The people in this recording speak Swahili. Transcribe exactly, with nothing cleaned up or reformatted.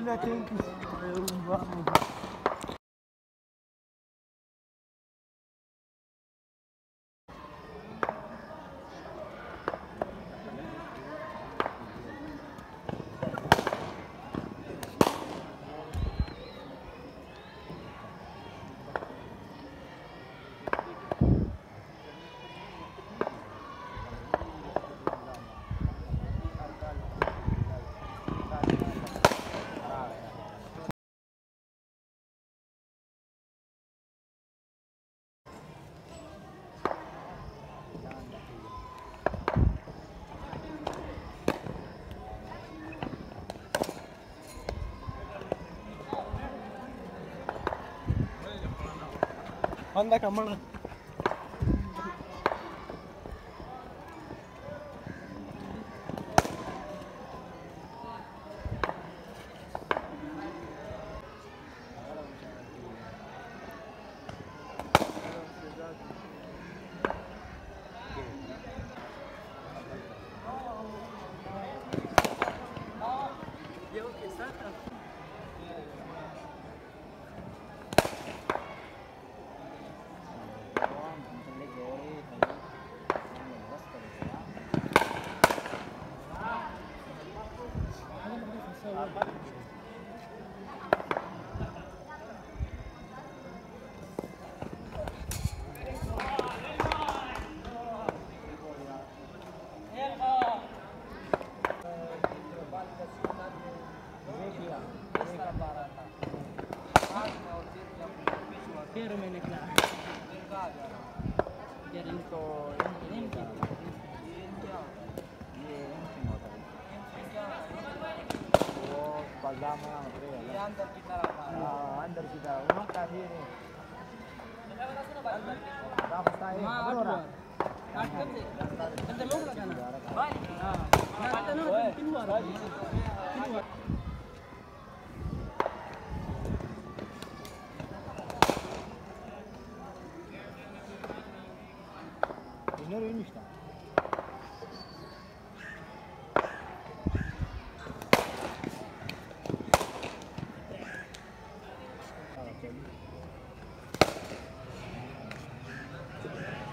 Mina quem que vamos. Anda kamana. Pero may nagla. Jarin ko ini वो पजामा ये अंदर की तरफ हां अंदर की तरफ वहां काफी है रास्ता है बरोबर काट कर दे अंदर लोग लगाना भाई हां काटना ना तीन बार तीन बार Nereye inmişler? Evet,